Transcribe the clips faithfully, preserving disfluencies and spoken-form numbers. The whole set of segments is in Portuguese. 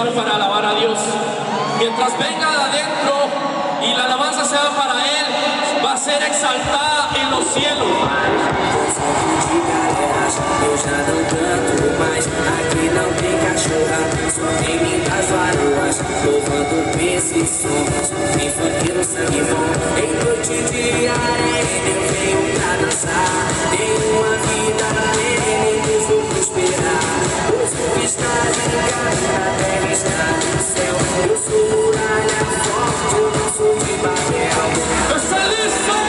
estar para alabar a Dios. Mientras venga de adentro y la alabanza sea para Él, va a ser exaltada en los cielos. Eu já não canto mais, aqui não tem cachorra, só tem muitas varoas, louvando esse som, só tem funkeiro sangue bom. Em noite de areia eu venho pra dançar, tenho uma vida plena e vou prosperar. O fogo está ligado, a terra está no céu, eu sou muralha forte, eu não sou de Babel. Eu sou listo!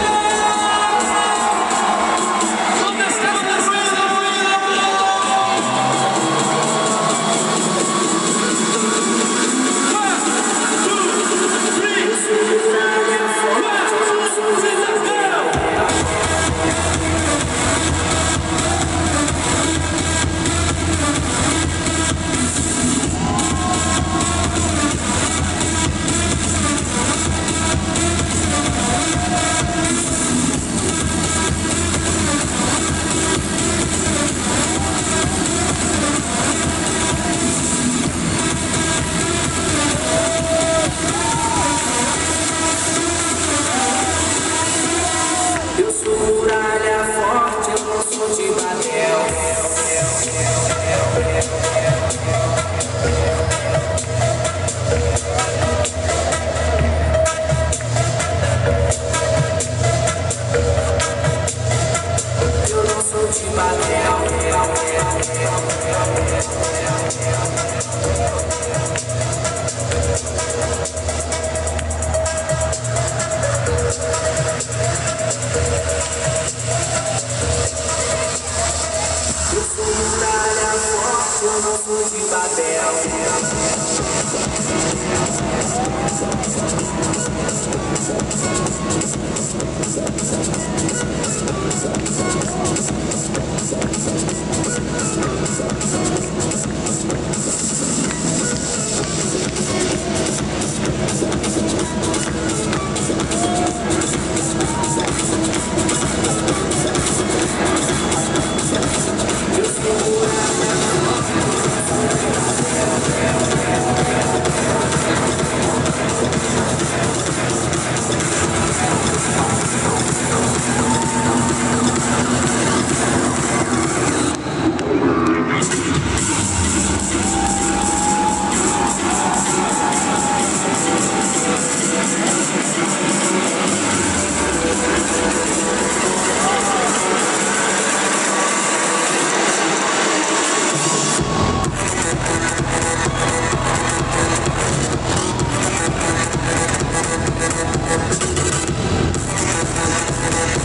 Eu não sou de Babel.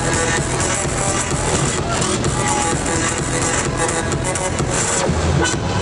What?